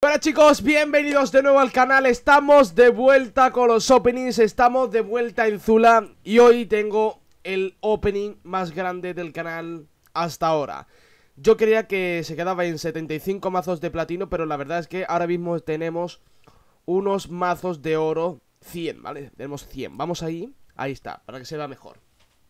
Buenas chicos, bienvenidos de nuevo al canal. Estamos de vuelta con los openings, estamos de vuelta en Zula. Y hoy tengo el opening más grande del canal hasta ahora. Yo creía que se quedaba en 75 mazos de platino, pero la verdad es que ahora mismo tenemos unos mazos de oro 100, ¿vale? Tenemos 100, vamos ahí está, para que se vea mejor.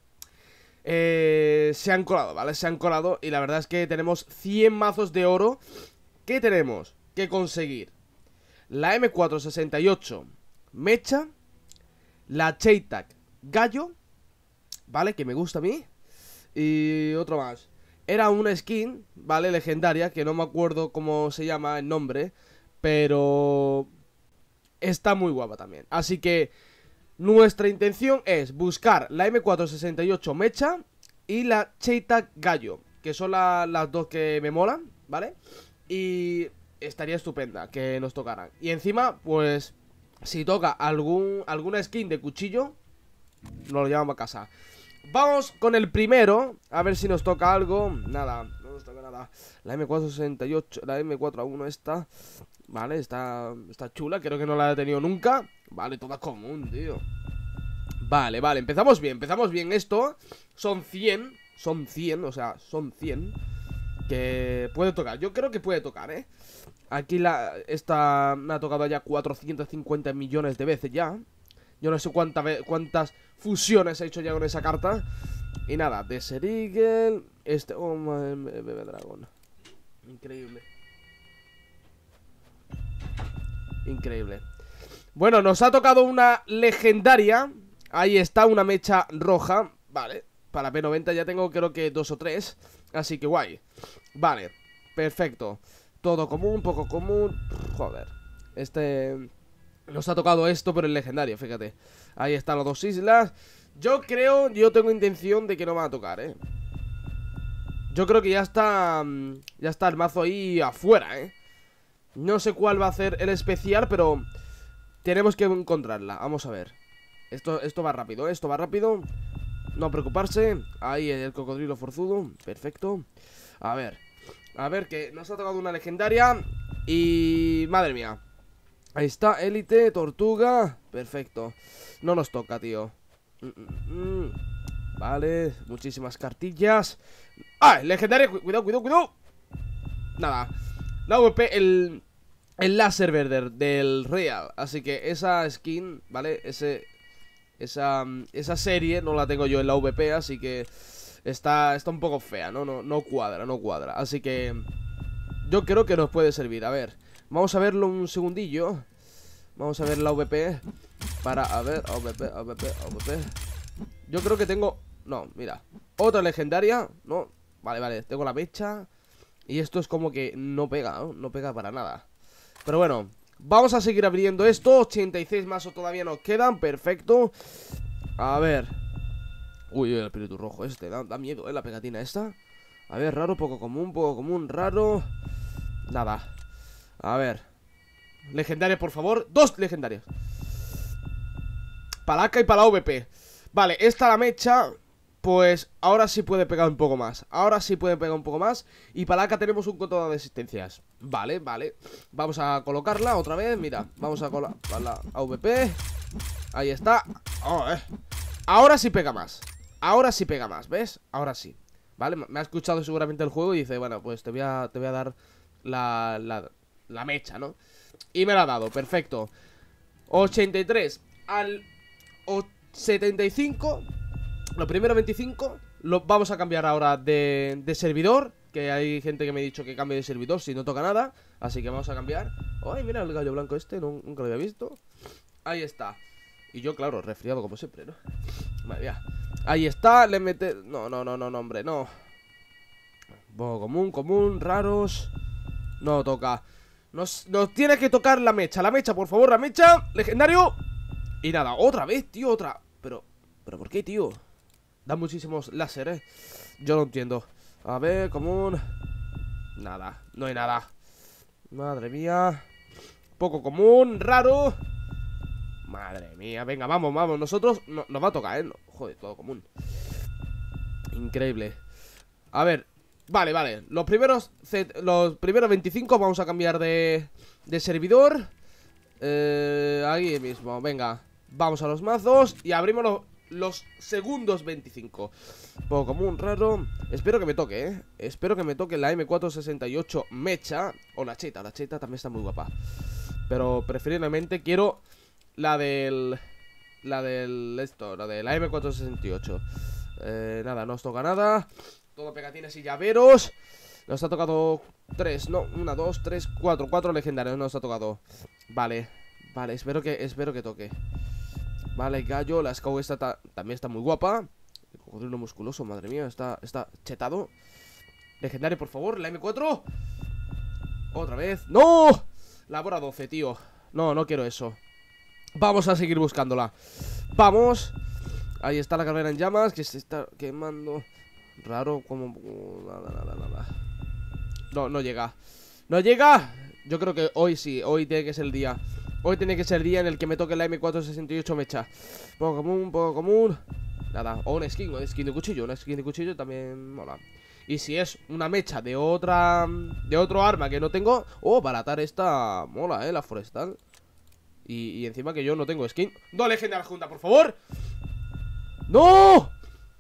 Se han colado, ¿vale? Se han colado y la verdad es que tenemos 100 mazos de oro. ¿Qué tenemos que conseguir? La M468 Mecha, la Cheetah Gallo, ¿vale? Que me gusta a mí. Y otro más. Era una skin, ¿vale? Legendaria, que no me acuerdo cómo se llama el nombre, pero está muy guapa también. Así que nuestra intención es buscar la M468 Mecha y la Cheetah Gallo, que son las dos que me molan, ¿vale? Y estaría estupenda que nos tocaran. Y encima, pues, si toca alguna skin de cuchillo, nos lo llevamos a casa. Vamos con el primero, a ver si nos toca algo. Nada, no nos toca nada. La M468, la M4A1 esta, vale, está chula, creo que no la he tenido nunca. Vale, toda común, tío. Vale, empezamos bien esto. Son 100, o sea, son 100 que puede tocar, yo creo que puede tocar, ¿eh? Aquí esta me ha tocado ya 450 millones de veces ya. Yo no sé cuántas fusiones he hecho ya con esa carta. Y nada, Desert Eagle. Oh, bebé dragón. Increíble. Increíble. Bueno, nos ha tocado una legendaria. Ahí está, una mecha roja. Vale, para P90 ya tengo creo que 2 o 3. Así que guay. Vale, perfecto. Todo común, poco común. Joder. Nos ha tocado esto, pero el legendario, fíjate. Ahí están las dos islas. Yo tengo intención de que no me va a tocar, ¿eh? Yo creo que ya está el mazo ahí afuera, ¿eh? No sé cuál va a ser el especial, pero tenemos que encontrarla. Vamos a ver. Esto va rápido, ¿eh? Esto va rápido. No preocuparse. Ahí el cocodrilo forzudo. Perfecto. A ver, que nos ha tocado una legendaria. Y... madre mía. Ahí está, élite, tortuga. Perfecto. No nos toca, tío. Vale, muchísimas cartillas. ¡Ah! Legendaria, cuidado. Nada. La VP, el láser verde del Real. Así que esa skin, ¿vale? Esa serie no la tengo yo en la VP, así que está un poco fea, ¿no? No cuadra. Así que yo creo que nos puede servir. A ver, vamos a verlo un segundillo. Vamos a ver la VP. A ver, AVP. Yo creo que tengo... no, mira, otra legendaria. No, vale, tengo la mecha. Y esto es como que no pega, ¿no? No pega para nada. Pero bueno, vamos a seguir abriendo esto. 86 mazos todavía nos quedan, perfecto. A ver. Uy, el espíritu rojo da miedo, la pegatina esta. A ver, raro, poco común, raro. Nada. A ver. Legendaria, por favor. 2 legendarias. Palaca y para la VP. Vale, esta la mecha. Pues ahora sí puede pegar un poco más. Y Palaca tenemos un contador de existencias. Vale. Vamos a colocarla otra vez. Mira, vamos a colocar la AVP. Ahí está. Ahora sí pega más. ¿Ves? Ahora sí. Vale, me ha escuchado seguramente el juego y dice, bueno, pues te voy a dar la mecha, ¿no? Y me la ha dado, perfecto. 83 al 75. Lo primero 25. Lo vamos a cambiar ahora de servidor. Que hay gente que me ha dicho que cambie de servidor si no toca nada. Así que vamos a cambiar. Ay, mira el gallo blanco nunca lo había visto. Ahí está. Y yo, claro, resfriado como siempre, ¿no? Madre mía. Ahí está, le mete... No, hombre, no. Común, raros. No toca. Nos tiene que tocar la mecha, por favor, la mecha. Legendario. Y nada, otra vez, tío, otra. Pero ¿por qué, tío? Da muchísimos láser, Yo no entiendo. A ver, común. Nada, no hay nada. Madre mía. Poco común, raro. Madre mía, venga, vamos. Nosotros nos va a tocar, No, joder, todo común. Increíble. A ver, Vale, vale. Los primeros 25 vamos a cambiar de servidor. Aquí mismo, venga. Vamos a los mazos y abrimos los segundos 25. Poco común, raro. Espero que me toque, espero que me toque la M468 Mecha. O la Cheta también está muy guapa. Pero preferiblemente quiero la de la M468. Nada, no os toca nada. Todo pegatines y llaveros. Nos ha tocado 3, no, 1, 2, 3, 4 legendarios nos ha tocado. Vale, vale, espero que toque. Vale, gallo, la Scout esta también está muy guapa. El cocodrilo musculoso, madre mía, está chetado. Legendario, por favor, la M4. Otra vez, ¡no! La Bora 12, tío. No, no quiero eso. Vamos a seguir buscándola. Vamos. Ahí está la carrera en llamas, que se está quemando. Raro, como... Nada. No llega. ¡No llega! Yo creo que hoy sí, hoy tiene que ser el día. Hoy tiene que ser el día en el que me toque la M468 Mecha. Poco común. Nada, o un skin de cuchillo. Una skin de cuchillo también mola. Y si es una mecha de otro arma que no tengo. Oh, baratar esta mola, la forestal. Y encima que yo no tengo skin. ¡No, legendaria junta, por favor! ¡No!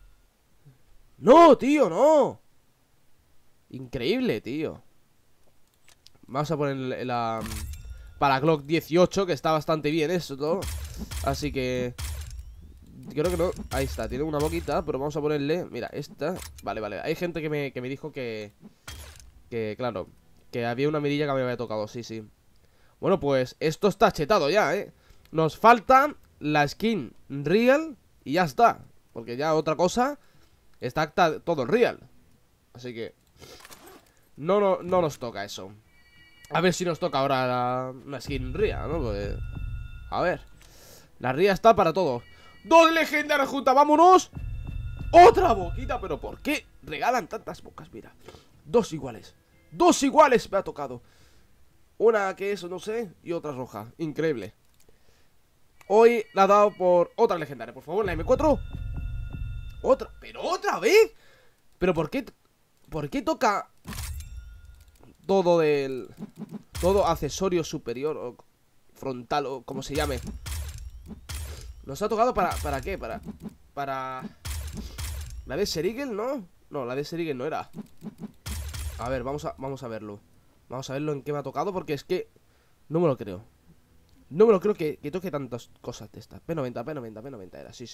¡No, tío, no! Increíble, tío. Vamos a poner la... Para Glock 18, que está bastante bien eso todo. Así que... Creo que no, ahí está, tiene una boquita. Pero vamos a ponerle, mira, esta. Vale, hay gente que me dijo que claro, que había una mirilla que me había tocado, sí. Bueno, pues esto está chetado ya, Nos falta la skin real y ya está. Porque ya otra cosa está todo real. Así que no nos toca eso. A ver si nos toca ahora una skin real, ¿no? Pues, a ver. La ría está para todo. ¡Dos legendarias juntas! ¡Vámonos! ¡Otra boquita! ¿Pero por qué regalan tantas bocas? Mira, dos iguales me ha tocado. Una que es, no sé, y otra roja. Increíble. Hoy la ha dado por otra legendaria. Por favor, la M4. Otra, pero otra vez. ¿Pero por qué toca todo accesorio superior o frontal o como se llame? Nos ha tocado ¿para qué? Para... ¿La de Serigel, no? No, la de Serigel no era. A ver, vamos a verlo. Vamos a verlo en qué me ha tocado, porque es que no me lo creo. No me lo creo que toque tantas cosas de estas. P90 era, sí.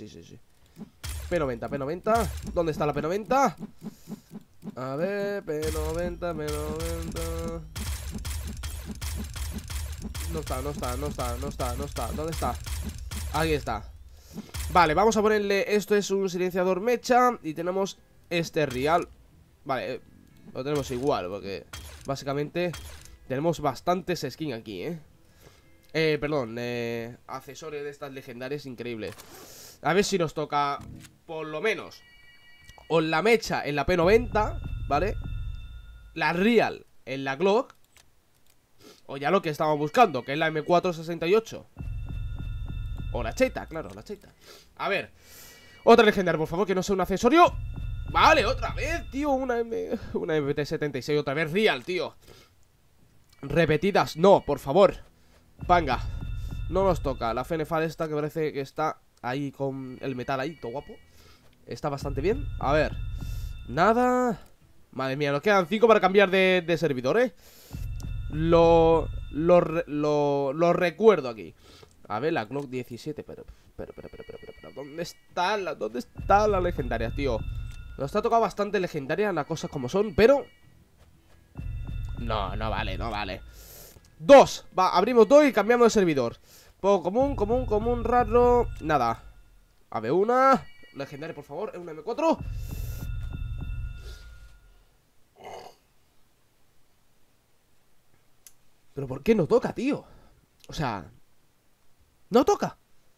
P90. ¿Dónde está la P90? A ver, P90. No está. ¿Dónde está? Aquí está. Vale, vamos a ponerle... Esto es un silenciador mecha. Y tenemos este real. Vale, lo tenemos igual, porque básicamente tenemos bastantes skins aquí, perdón, accesorios de estas legendarias increíbles. A ver si nos toca por lo menos o la mecha en la P90, ¿vale? La real en la Glock, o ya lo que estamos buscando, que es la M468. O la Cheta, claro, la Cheta. A ver, otra legendaria, por favor, que no sea un accesorio. Vale, otra vez, tío, una MT76, otra vez real, tío. Repetidas, no, por favor. Panga, no nos toca. La Fenefal esta que parece que está ahí con el metal ahí, todo guapo. Está bastante bien, a ver. Nada. Madre mía, nos quedan 5 para cambiar de servidor, Lo recuerdo aquí. A ver, la Glock 17, pero ¿dónde está la legendaria, tío? Nos ha tocado bastante legendaria, las cosas como son, pero... No vale. 2, va, abrimos 2 y cambiamos de servidor. Poco común, raro. Nada. A ver, una legendaria, por favor, una M4. Pero ¿por qué no toca, tío? O sea... No toca.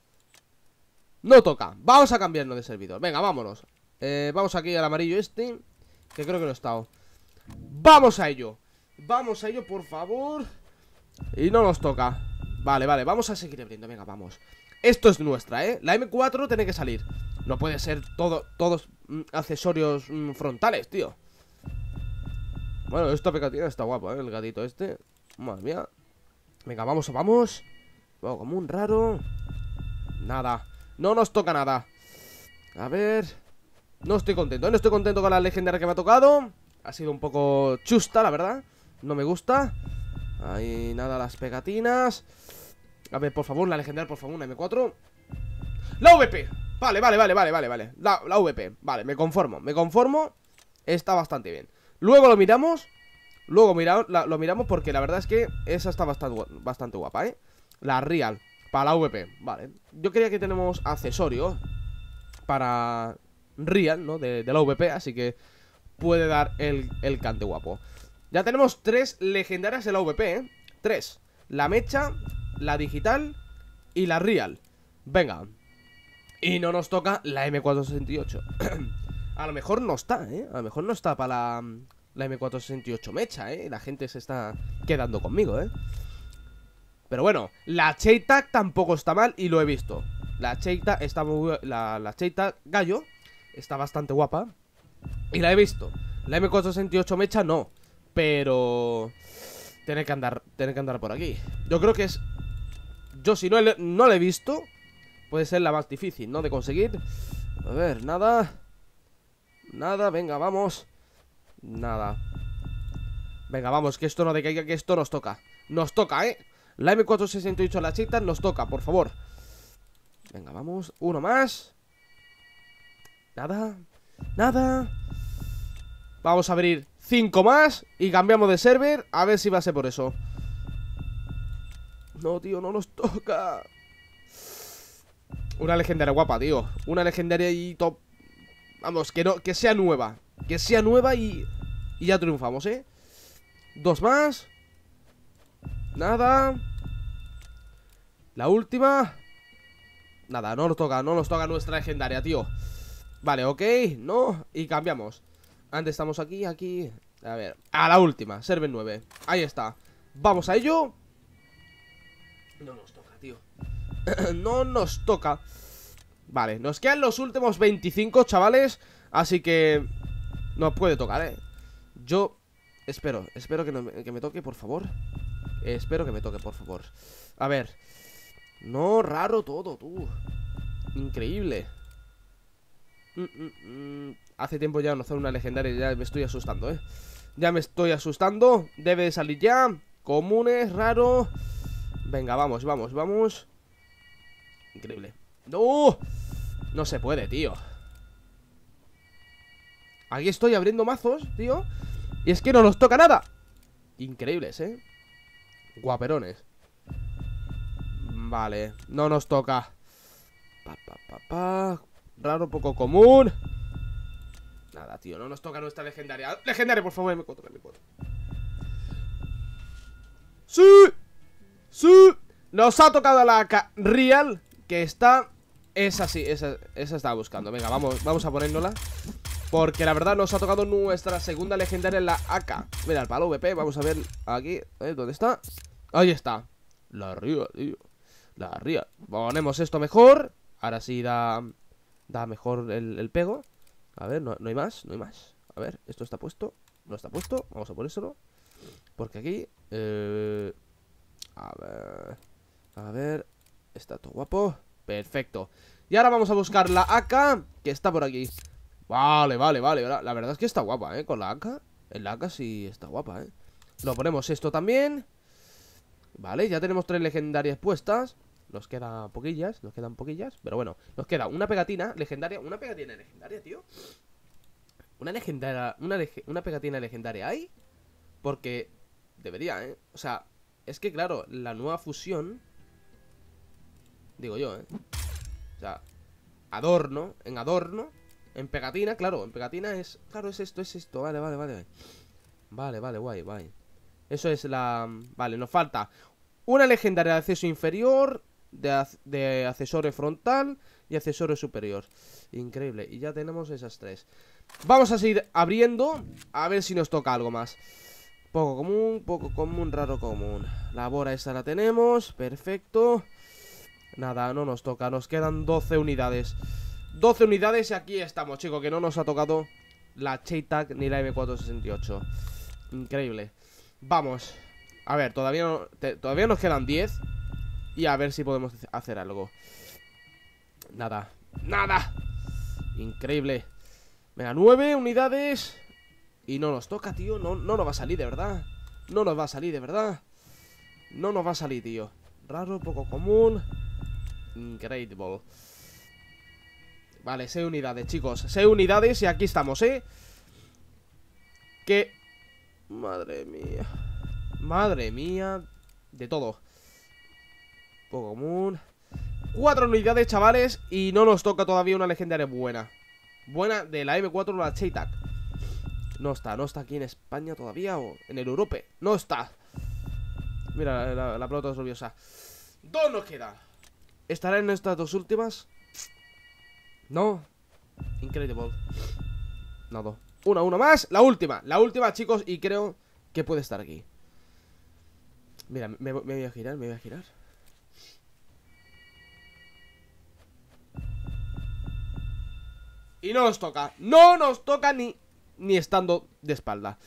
Vamos a cambiarnos de servidor. Venga, vámonos. Vamos aquí al amarillo este, que creo que no he estado. Vamos a ello, por favor. Y no nos toca. Vale, vamos a seguir abriendo. Venga, vamos. Esto es nuestra, La M4 tiene que salir. No puede ser todos accesorios frontales, tío. Bueno, esta pegatina está guapa, el gatito este. Madre mía. Venga, vamos, vamos. Luego, como un raro. Nada. No nos toca nada. A ver. No estoy contento, no estoy contento con la legendaria que me ha tocado. Ha sido un poco chusta, la verdad. No me gusta. Ahí, nada, las pegatinas. A ver, por favor, la legendaria, por favor, una M4. ¡La VP! Vale. La VP, vale, me conformo. Está bastante bien. Luego lo miramos. Lo miramos porque la verdad es que esa está bastante guapa, ¿eh? La Real, para la VP, vale. Yo creía que tenemos accesorio para Real, ¿no? De la VP, así que puede dar el cante guapo. Ya tenemos 3 legendarias en la VP, ¿eh? 3. La mecha, la digital y la Real. Venga. Y no nos toca la M468. A lo mejor no está, ¿eh? A lo mejor no está para la M468 mecha, ¿eh? La gente se está quedando conmigo, ¿eh? Pero bueno, la Cheetah tampoco está mal y lo he visto. La Cheetah está muy... La Cheetah Gallo está bastante guapa y la he visto. La M468 mecha no, pero tiene que andar por aquí. Yo creo que es... Yo si no la he visto, puede ser la más difícil, ¿no? De conseguir. A ver, nada. Nada, venga, vamos. Nada. Venga, vamos, que esto no decaiga, que esto nos toca. Nos toca, ¿eh? La M468 a la Cheetah nos toca, por favor. Venga, vamos, uno más. Nada. Nada. Vamos a abrir 5 más y cambiamos de server. A ver si va a ser por eso. No, tío, no nos toca. Una legendaria guapa, tío. Una legendaria y top. Vamos, que sea nueva. Que sea nueva y ya triunfamos, ¿eh? 2 más. Nada. La última. Nada, no nos toca nuestra legendaria, tío. Vale, ok, no. Y cambiamos. Antes estamos aquí. A ver, a la última, server 9. Ahí está, vamos a ello. No nos toca, tío. No nos toca. Vale, nos quedan los últimos 25, chavales. Así que nos puede tocar, Yo espero que me toque, por favor. Espero que me toque, por favor. A ver. No, raro todo, tú. Increíble. Hace tiempo ya no hacer una legendaria. Ya me estoy asustando, Ya me estoy asustando. Debe de salir ya. Comunes, raro. Venga, vamos. Increíble. ¡No! No se puede, tío. Aquí estoy abriendo mazos, tío. Y es que no nos toca nada. Increíbles, guaperones. Vale, no nos toca. Raro, poco común. Nada, tío, no nos toca nuestra legendaria. Legendaria, por favor, M4. ¡Sí! ¡Sí! Nos ha tocado la AK Real, que está... Esa sí, esa estaba buscando. Venga, vamos a ponérnosla. Porque la verdad nos ha tocado nuestra segunda legendaria en la AK. Mira, el palo VP, vamos a ver aquí. ¿Dónde está? Ahí está. La Real, tío. La Real. Ponemos esto mejor. Ahora sí da mejor el pego. A ver, no hay más, A ver, esto está puesto. No está puesto, vamos a ponérselo. Porque aquí A ver. Está todo guapo. Perfecto. Y ahora vamos a buscar la AK, que está por aquí. Vale. La verdad es que está guapa, con la AK. En la AK sí está guapa, Lo ponemos esto también. Vale, ya tenemos 3 legendarias puestas. Nos quedan poquillas, pero bueno, nos queda una pegatina legendaria. Una pegatina legendaria, tío. Una legendaria, una pegatina legendaria hay. Porque debería, o sea, es que claro, la nueva fusión, digo yo, o sea, adorno, en pegatina, claro, en pegatina es... Claro, es esto, vale. Vale, guay. Eso es la... Vale, nos falta una legendaria de acceso inferior, de accesorio frontal y accesorio superior. Increíble, y ya tenemos esas 3. Vamos a seguir abriendo, a ver si nos toca algo más. Poco común, raro común. La bora esa la tenemos, perfecto. Nada, no nos toca, nos quedan 12 unidades. 12 unidades y aquí estamos, chicos, que no nos ha tocado la Cheetah ni la M468. Increíble. Vamos. A ver, todavía nos quedan 10. Y a ver si podemos hacer algo. Nada. ¡Nada! Increíble. Venga, 9 unidades. Y no nos toca, tío. No nos va a salir, de verdad. No nos va a salir, de verdad. No nos va a salir, tío. Raro, poco común. Incredible. Vale, 6 unidades, chicos. 6 unidades y aquí estamos, ¿eh? Que... Madre mía. Madre mía. De todo. Poco común. 4 unidades, chavales. Y no nos toca todavía una legendaria buena. Buena de la M4, la Cheytac. No está aquí en España todavía. O en el Europe. No está. Mira, la pelota es nerviosa. 2 nos queda. ¿Estará en estas 2 últimas? No. Incredible. No, 2. Una más. La última, chicos. Y creo que puede estar aquí. Mira, me voy a girar, Y no nos toca. No nos toca ni estando de espalda.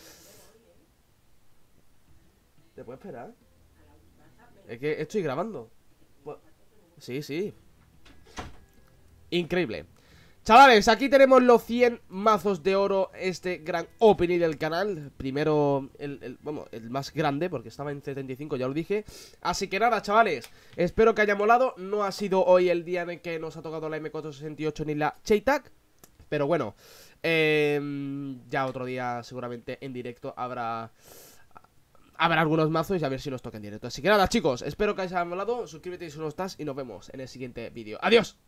¿Te puedes esperar? Es que estoy grabando. Sí. Increíble. Chavales, aquí tenemos los 100 mazos de oro. Este gran opening del canal. Primero, el más grande, porque estaba en 75, ya lo dije. Así que nada, chavales, espero que haya molado. No ha sido hoy el día en el que nos ha tocado la M468 ni la Cheytac, pero bueno, ya otro día seguramente en directo habrá algunos mazos y a ver si nos toca en directo. Así que nada, chicos, espero que haya molado. Suscríbete si no estás y nos vemos en el siguiente vídeo. ¡Adiós!